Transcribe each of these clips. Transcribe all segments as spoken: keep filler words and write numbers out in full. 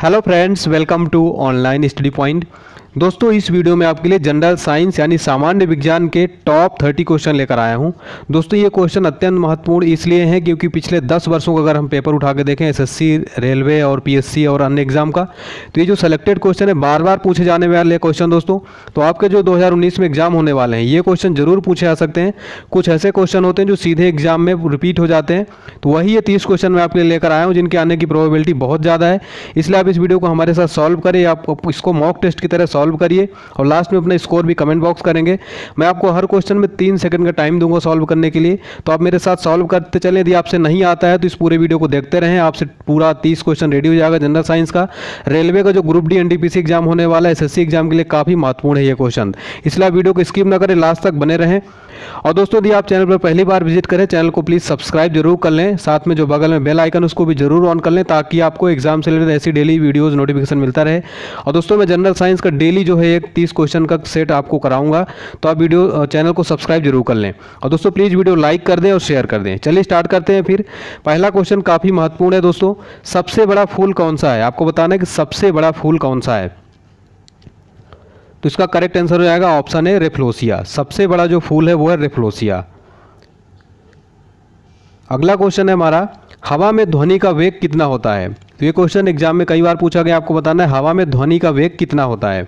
Hello friends, welcome to online study point. दोस्तों, इस video में आपके लिए जनरल साइंस यानी सामान्य विज्ञान के टॉप तीस क्वेश्चन लेकर आया हूं। दोस्तों, ये क्वेश्चन अत्यंत महत्वपूर्ण इसलिए हैं क्योंकि पिछले दस वर्षों का अगर हम पेपर उठा के देखें एसएससी, रेलवे और पीएससी और अन्य एग्जाम का, तो ये जो सेलेक्टेड क्वेश्चन है बार बार पूछे जाने वाले क्वेश्चन दोस्तों। तो आपके जो दो हज़ार उन्नीस में एग्जाम होने वाले हैं ये क्वेश्चन जरूर पूछे जा सकते हैं। कुछ ऐसे क्वेश्चन होते हैं जो सीधे एग्जाम में रिपीट हो जाते हैं, तो वही ये तीस क्वेश्चन मैं आपके लिए लेकर आया हूँ जिनके आने की प्रोबेबिलिटी बहुत ज़्यादा है। इसलिए आप इस वीडियो को हमारे साथ सॉल्व करें, आप इसको मॉक टेस्ट की तरह सॉल्व करिए और लास्ट में अपना स्कोर भी कमेंट बॉक्स करेंगे। मैं आपको हर क्वेश्चन में तीन सेकंड का टाइम दूंगा सॉल्व करने के लिए, तो आप मेरे साथ सॉल्व करते चलें। यदि आपसे नहीं आता है तो इस पूरे वीडियो को देखते रहें, आपसे पूरा तीस क्वेश्चन रेडी हो जाएगा। जनरल साइंस का, रेलवे का जो ग्रुप डी एनटीपीसी एग्जाम होने वाला है, एसएससी एग्जाम के लिए काफी महत्वपूर्ण है ये क्वेश्चन, इसलिए आप वीडियो को स्किप ना करें, लास्ट तक बने रहें। और दोस्तों, यदि आप चैनल पर पहली बार विजिट करें, चैनल को प्लीज सब्सक्राइब जरूर कर लें, साथ में जो बगल में बेल आइकन उसको भी जरूर ऑन कर लें ताकि आपको एग्जाम से रिलेटेड ऐसी डेली वीडियोस नोटिफिकेशन मिलता रहे। और दोस्तों, मैं जनरल साइंस का डेली जो है एक तीस क्वेश्चन का सेट आपको कराऊंगा, तो आप वीडियो चैनल को सब्सक्राइब जरूर कर लें। और दोस्तों, प्लीज वीडियो लाइक कर दें और शेयर कर दें। चलिए स्टार्ट करते हैं। फिर पहला क्वेश्चन काफी महत्वपूर्ण है दोस्तों, सबसे बड़ा फूल कौन सा है? आपको बताना है कि सबसे बड़ा फूल कौन सा है। तो इसका करेक्ट आंसर हो जाएगा ऑप्शन है रेफ्लोसिया। सबसे बड़ा जो फूल है वो है रेफ्लोसिया। अगला क्वेश्चन है हमारा, हवा में ध्वनि का वेग कितना होता है? तो ये क्वेश्चन एग्जाम में कई बार पूछा गया, आपको बताना है हवा में ध्वनि का वेग कितना होता है।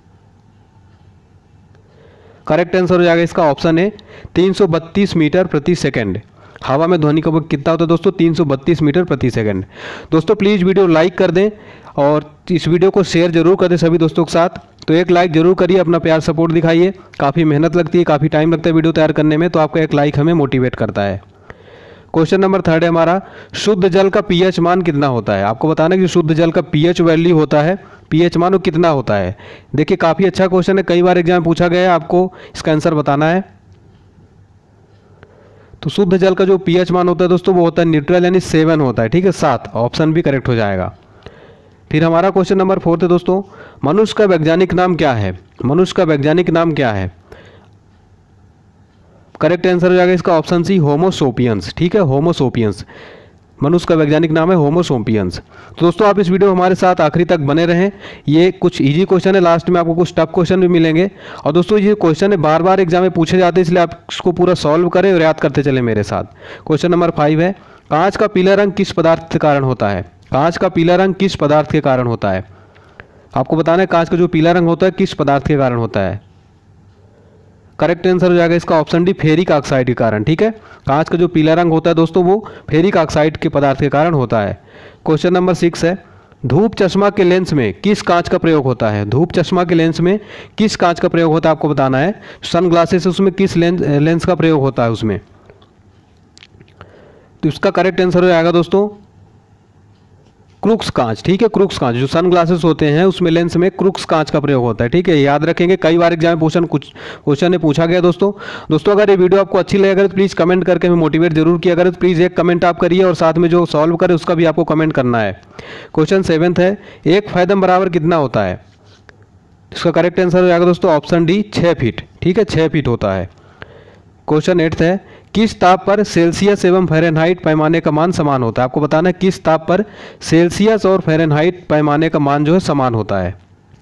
करेक्ट आंसर हो जाएगा इसका ऑप्शन है तीन सौ बत्तीस मीटर प्रति सेकंड। हवा में ध्वनि का वेग कितना होता है दोस्तों? तीन सौ बत्तीस मीटर प्रति सेकंड। दोस्तों, प्लीज वीडियो लाइक कर दें और इस वीडियो को शेयर जरूर कर दें सभी दोस्तों के साथ। तो एक लाइक जरूर करिए, अपना प्यार सपोर्ट दिखाइए। काफ़ी मेहनत लगती है, काफ़ी टाइम लगता है वीडियो तैयार करने में, तो आपका एक लाइक हमें मोटिवेट करता है। क्वेश्चन नंबर थर्ड है हमारा, शुद्ध जल का पीएच मान कितना होता है? आपको बताना है कि शुद्ध जल का पीएच वैल्यू होता है, पीएच मान वो कितना होता है। देखिए, काफ़ी अच्छा क्वेश्चन है, कई बार एग्जाम में पूछा गया है, आपको इसका आंसर बताना है। तो शुद्ध जल का जो पीएच मान होता है दोस्तों वो होता है न्यूट्रल, यानी सेवन होता है। ठीक है, सात, ऑप्शन भी करेक्ट हो जाएगा। फिर हमारा क्वेश्चन नंबर फोर्थ है दोस्तों, मनुष्य का वैज्ञानिक नाम क्या है? मनुष्य का वैज्ञानिक नाम क्या है? करेक्ट आंसर हो जाएगा इसका ऑप्शन सी, होमो सोपियंस। ठीक है, होमो सोपियंस मनुष्य का वैज्ञानिक नाम है, होमो सोपियंस। तो दोस्तों, आप इस वीडियो हमारे साथ आखिरी तक बने रहें। ये कुछ इजी क्वेश्चन है, लास्ट में आपको कुछ टफ क्वेश्चन भी मिलेंगे। और दोस्तों, ये क्वेश्चन है बार बार एग्जाम में पूछे जाते हैं, इसलिए आप इसको पूरा सॉल्व करें और याद करते चले मेरे साथ। क्वेश्चन नंबर फाइव है, कांच का पीला रंग किस पदार्थ के कारण होता है? कांच का पीला रंग किस पदार्थ के कारण होता है? आपको बताना है कांच का जो पीला रंग होता है किस पदार्थ के कारण होता है। करेक्ट आंसर हो जाएगा इसका ऑप्शन डी, फेरिक ऑक्साइड के कारण। ठीक है, कांच का जो पीला रंग होता है दोस्तों वो फेरिक ऑक्साइड के पदार्थ के कारण होता है। क्वेश्चन नंबर सिक्स है, धूप चश्मा के लेंस में किस कांच का प्रयोग होता है? धूप चश्मा के लेंस में किस कांच का प्रयोग होता है आपको बताना है। सन ग्लासेस उसमें किस लेंस लेंस का प्रयोग होता है उसमें? तो इसका करेक्ट आंसर हो जाएगा दोस्तों क्रूक्स कांच। ठीक है, क्रूक्स कांच, जो सन ग्लासेस होते हैं उसमें लेंस में क्रूक्स कांच का प्रयोग होता है। ठीक है, याद रखेंगे, कई बार एग्जाम में क्वेश्चन कुछ क्वेश्चन ने पूछा गया दोस्तों। दोस्तों, अगर ये वीडियो आपको अच्छी लगे तो प्लीज़ कमेंट करके हमें मोटिवेट जरूर किया करें। तो प्लीज़ एक कमेंट आप करिए और साथ में जो सॉल्व करे उसका भी आपको कमेंट करना है। क्वेश्चन सेवेंथ है, एक फैदम बराबर कितना होता है? इसका करेक्ट आंसर हो जाएगा दोस्तों ऑप्शन डी, छः फीट। ठीक है, छः फीट होता है। क्वेश्चन एट्थ है, किस ताप पर सेल्सियस एवं फ़ारेनहाइट पैमाने का मान समान होता है? आपको बताना है किस ताप पर सेल्सियस और फ़ारेनहाइट पैमाने का मान जो है समान होता है।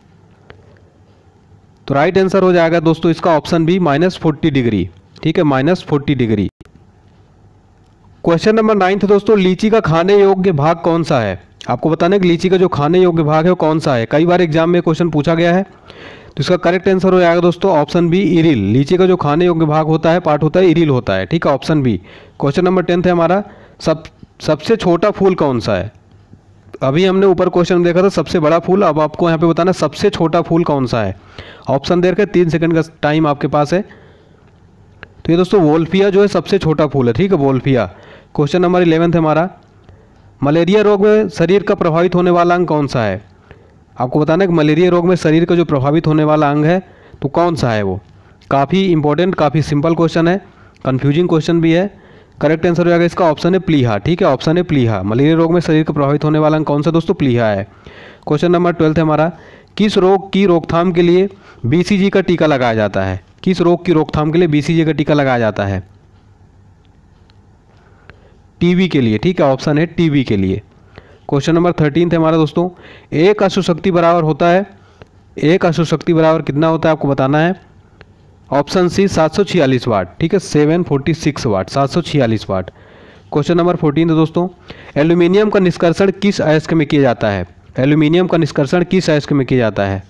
तो राइट आंसर हो जाएगा दोस्तों इसका option B, minus forty degree. ठीक है, minus forty degree. Question number ninth दोस्तों, लीची का खाने योग्य भाग कौन सा है? आपको बताना है कि लीची का जो खाने योग्य भाग है वो कौन सा है। कई बार एग्जाम में क्वेश्चन पूछा गया है, तो इसका करेक्ट आंसर हो जाएगा दोस्तों ऑप्शन बी, इरिल। लीची का जो खाने योग्य भाग होता है, पार्ट होता है, इरिल होता है। ठीक है, option B. Question number tenth है हमारा, सब सबसे छोटा फूल कौन सा है? अभी हमने ऊपर क्वेश्चन देखा था सबसे बड़ा फूल, अब आपको यहाँ पे बताना सबसे छोटा फूल कौन सा है। ऑप्शन दे रखे, तीन सेकंड का टाइम आपके पास है। तो ये दोस्तों वोल्फिया जो है सबसे छोटा फूल है। ठीक है, वोल्फिया। क्वेश्चन नंबर इलेवेंथ है हमारा, मलेरिया रोग में शरीर का प्रभावित होने वाला अंग कौन सा है? आपको बताना है कि मलेरिया रोग में शरीर का जो प्रभावित होने वाला अंग है तो कौन सा है वो। काफ़ी इंपॉर्टेंट, काफ़ी सिंपल क्वेश्चन है, कंफ्यूजिंग क्वेश्चन भी है। करेक्ट आंसर हो जाएगा इसका ऑप्शन है प्लीहा। ठीक है, ऑप्शन है प्लीहा। मलेरिया रोग में शरीर का प्रभावित होने वाला अंग कौन सा दोस्तों? प्लीहा है। क्वेश्चन नंबर ट्वेल्थ है हमारा, किस रोग की रोकथाम के लिए बीसीजी का टीका लगाया जाता है? किस रोग की रोकथाम के लिए बीसीजी का टीका लगाया जाता है? टीबी के लिए। ठीक है, ऑप्शन है टीबी के लिए। क्वेश्चन नंबर थर्टीन है हमारा दोस्तों, एक अश्व शक्ति बराबर होता है, एक अश्व शक्ति बराबर कितना होता है आपको बताना है। ऑप्शन सी सात सौ छियालीस वाट, ठीक है, सेवन फोर्टी सिक्स वाट, सात सौ छियालीस वाट। क्वेश्चन नंबर फोर्टीन है दोस्तों, एल्यूमिनियम का निष्कर्षण किस अयस्क में किया जाता है, एल्यूमिनियम का निष्कर्षण किस अयस्क में किया जाता है।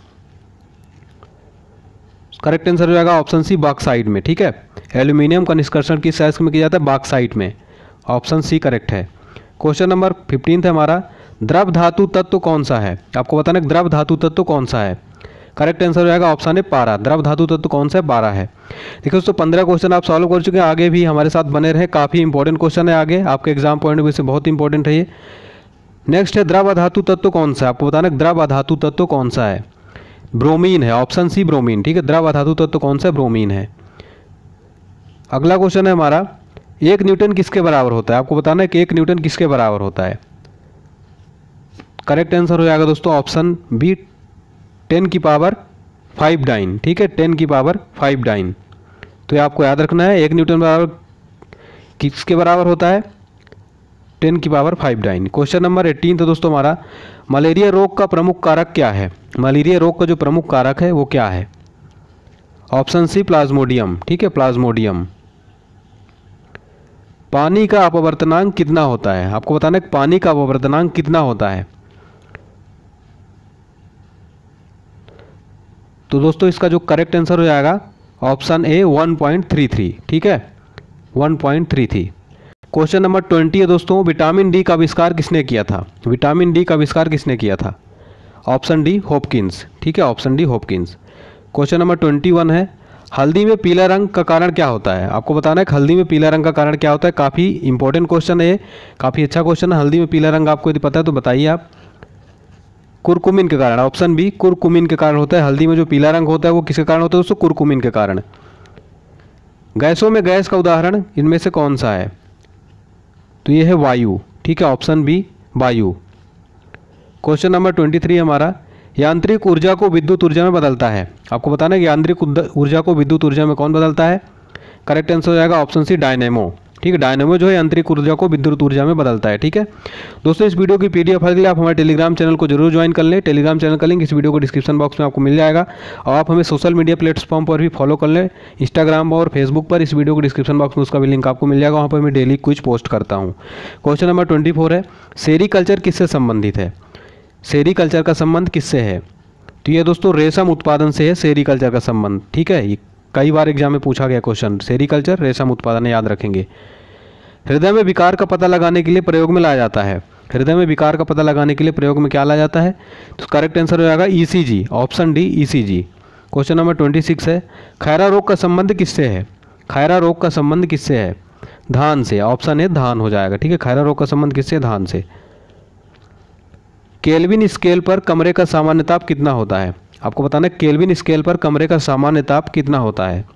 करेक्ट आंसर हो जाएगा ऑप्शन सी बॉक्साइट में, ठीक है। एल्यूमिनियम का निष्कर्षण किस अयस्क में किया जाता है, बॉक्साइट में, ऑप्शन सी करेक्ट है। क्वेश्चन नंबर फिफ्टीन है हमारा, द्रव धातु तत्व कौन सा है, आपको बताना है द्रव धातु तत्व कौन सा है। करेक्ट आंसर हो जाएगा ऑप्शन ए पारा, द्रव धातु तत्व कौन सा है, पारा है। देखिए दोस्तों पंद्रह क्वेश्चन आप सॉल्व कर चुके हैं, आगे भी हमारे साथ बने रहे, काफ़ी इंपॉर्टेंट क्वेश्चन है आगे, आपके एग्जाम पॉइंट ऑफ व्यू से बहुत इंपॉर्टेंट है ये। नेक्स्ट है द्रव अधातु तत्व कौन सा है, आपको बताना है द्रव अधातु तत्व कौन सा है, ब्रोमीन है, ऑप्शन सी ब्रोमीन, ठीक है। द्रव अधातु तत्व कौन सा है, ब्रोमीन है। अगला क्वेश्चन है हमारा, एक न्यूटन किसके बराबर होता है, आपको बताना है कि एक न्यूटन किसके बराबर होता है। करेक्ट आंसर हो जाएगा दोस्तों ऑप्शन बी टेन की पावर फाइव डाइन, ठीक है, टेन की पावर फाइव डाइन। तो ये आपको याद रखना है, एक न्यूटन बराबर किसके बराबर होता है, टेन की power five dyne. Question number eighteen तो दोस्तों हमारा, मलेरिया रोग का प्रमुख कारक क्या है, मलेरिया रोग का जो प्रमुख कारक है वो क्या है। ऑप्शन सी प्लाज्मोडियम, ठीक है, प्लाज्मोडियम। पानी का अपवर्तनांक कितना होता है, आपको बताना है पानी का अपवर्तनांक कितना होता है। तो दोस्तों इसका जो करेक्ट आंसर हो जाएगा option A one point three three, ठीक है, one point three three. Question number twenty है दोस्तों, विटामिन डी का आविष्कार किसने किया था, विटामिन डी का आविष्कार किसने किया था। ऑप्शन डी हॉपकिंस, ठीक है, option D Hopkins. Question number twenty one है, हल्दी में पीला रंग का कारण क्या होता है, आपको बताना है कि हल्दी में पीला रंग का कारण क्या होता है। काफ़ी इंपॉर्टेंट क्वेश्चन है ये, काफ़ी अच्छा क्वेश्चन है। हल्दी में पीला रंग आपको यदि पता है तो बताइए आप। कुरकुमिन के कारण, ऑप्शन बी कुरकुमिन के कारण होता है। हल्दी में जो पीला रंग होता है वो किसके कारण होता है दोस्तों, कुरकुमिन के कारण। गैसों में गैस का उदाहरण इनमें से कौन सा है, तो ये है वायु, ठीक है, ऑप्शन बी वायु। क्वेश्चन नंबर ट्वेंटी थ्री हमारा, यांत्रिक ऊर्जा को विद्युत ऊर्जा में बदलता है, आपको बताना है कि यांत्रिक ऊर्जा को विद्युत ऊर्जा में कौन बदलता है। करेक्ट आंसर हो जाएगा ऑप्शन सी डायनेमो, ठीक है, डायनेमो जो है यांत्रिक ऊर्जा को विद्युत ऊर्जा में बदलता है, ठीक है। दोस्तों इस वीडियो की पीडीएफ फाइल के लिए आप हमारे टेलीग्राम चैनल को जरूर ज्वाइन कर लें। टेलीग्राम चैनल का लिंक इस वीडियो को डिस्क्रिप्शन बॉक्स में आपको मिल जाएगा, और आप हमें सोशल मीडिया प्लेटफॉर्म पर भी फॉलो कर लें, इंस्टाग्राम और फेसबुक पर, इस वीडियो को डिस्क्रिप्शन बॉक्स में उसका भी लिंक आपको मिल जाएगा, वहाँ पर मैं डेली कुछ पोस्ट करता हूँ। क्वेश्चन नंबर ट्वेंटी फोर है, सेरीकल्चर किससे संबंधित है, सेरीकल्चर का संबंध किससे है। तो ये दोस्तों रेशम उत्पादन से है सेरीकल्चर का संबंध, ठीक है, ये कई बार एग्जाम में पूछा गया क्वेश्चन, सेरीकल्चर रेशम उत्पादन, याद रखेंगे। हृदय में विकार का पता लगाने के लिए प्रयोग में लाया जाता है, हृदय में विकार का पता लगाने के लिए प्रयोग में क्या लाया जाता है, तो करेक्ट आंसर हो जाएगा ECG, option D ECG. Question number twenty six है, खैरा रोग का संबंध किससे है, खैरा रोग का संबंध किससे है, धान से, ऑप्शन ए धान हो जाएगा, ठीक है, खैरा रोग का संबंध किससे, धान से। केल्विन स्केल पर कमरे का सामान्य ताप कितना होता है, आपको बताना है केल्विन स्केल पर कमरे का सामान्य ताप कितना होता है।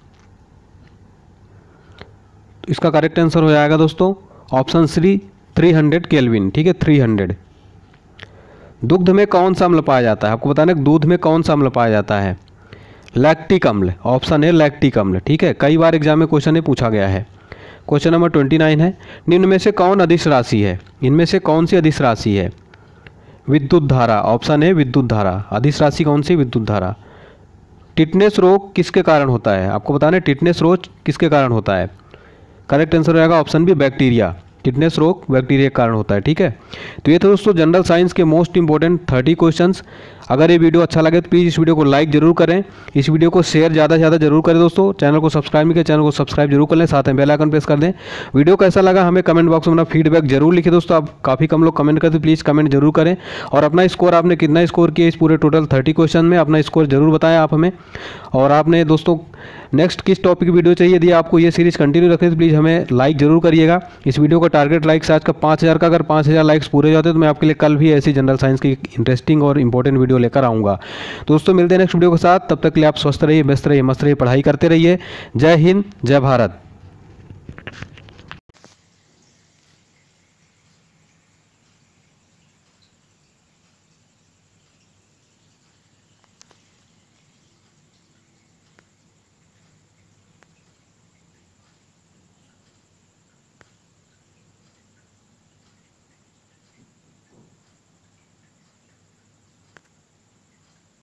इसका करेक्ट आंसर हो जाएगा दोस्तों option C three hundred kelvin, ठीक है, थ्री हंड्रेड। दुग्ध में कौन सा अम्ल पाया जाता है, आपको बताना है दूध में कौन सा अम्ल पाया जाता है, लैक्टिक अम्ल, ऑप्शन ए लैक्टिक अम्ल, ठीक है, कई बार एग्जाम में क्वेश्चन ये पूछा गया है। क्वेश्चन नंबर ट्वेंटी नाइन है, निम्न में से कौन अदिश राशि है, इनमें से कौन सी अदिश राशि है। विद्युत धारा, ऑप्शन ए विद्युत धारा, अदिश राशि कौन सी, विद्युत धारा। टिटनेस रोग किसके कारण होता है, आपको बताना है टिटनेस रोग किसके कारण होता है। करेक्ट आंसर रहेगा ऑप्शन बी बैक्टीरिया, टिटनेस रोग बैक्टीरिया के कारण होता है, ठीक है। तो ये तो दोस्तों जनरल साइंस के मोस्ट इंपॉर्टेंट थर्टी क्वेश्चंस। अगर ये वीडियो अच्छा लगे तो प्लीज़ इस वीडियो को लाइक जरूर करें, इस वीडियो को शेयर ज़्यादा से ज़्यादा जरूर करें दोस्तों। चैनल को सब्सक्राइब नहीं किया, चैनल को सब्सक्राइब जरूर कर लें, साथ में बेल आइकन प्रेस कर दें। वीडियो कैसा लगा हमें कमेंट बॉक्स में अपना फीडबैक जरूर लिखिए दोस्तों, आप काफ़ी कम लोग कमेंट करते, प्लीज़ कमेंट जरूर करें। और अपना स्कोर आपने कितना स्कोर किया इस पूरे टोटल थर्टी क्वेश्चन में, अपना स्कोर जरूर बताएं आप हमें। और आपने दोस्तों नेक्स्ट किस टॉपिक की वीडियो चाहिए, यदि आपको ये सीरीज कंटिन्यू रखें तो प्लीज़ हमें लाइक जरूर करिएगा। इस वीडियो का टारगेट लाइक्स आज का पाँच हज़ार का, अगर पाँच हज़ार लाइक्स पूरे जाते तो मैं आपके लिए कल भी ऐसी जनरल साइंस की इंटरेस्टिंग और इंपॉर्टेंट वीडियो लेकर आऊँगा। दोस्तों मिलते हैं नेक्स्ट वीडियो के साथ, तब तक के लिए आप स्वस्थ रहिए, व्यस्त रहिए, मस्त रहिए, पढ़ाई करते रहिए। जय हिंद, जय भारत।